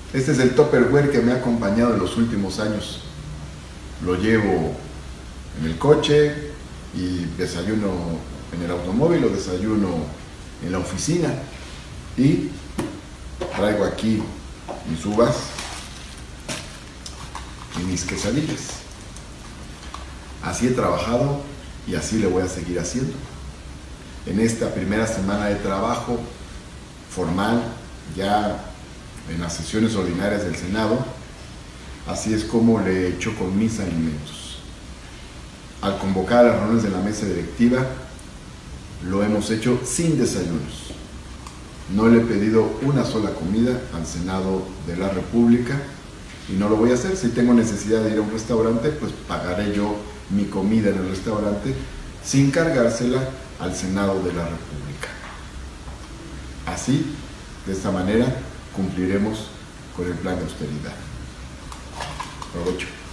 Este es el Tupperware que me ha acompañado en los últimos años. Lo llevo en el coche y desayuno en el automóvil o desayuno en la oficina. Y traigo aquí mis uvas y mis quesadillas. Así he trabajado y así le voy a seguir haciendo. En esta primera semana de trabajo formal, ya en las sesiones ordinarias del Senado, así es como le he hecho con mis alimentos. Al convocar a las reuniones de la mesa directiva, lo hemos hecho sin desayunos. No le he pedido una sola comida al Senado de la República y no lo voy a hacer. Si tengo necesidad de ir a un restaurante, pues pagaré yo mi comida en el restaurante sin cargársela al Senado de la República. Así, de esta manera, cumpliremos con el plan de austeridad. Provecho.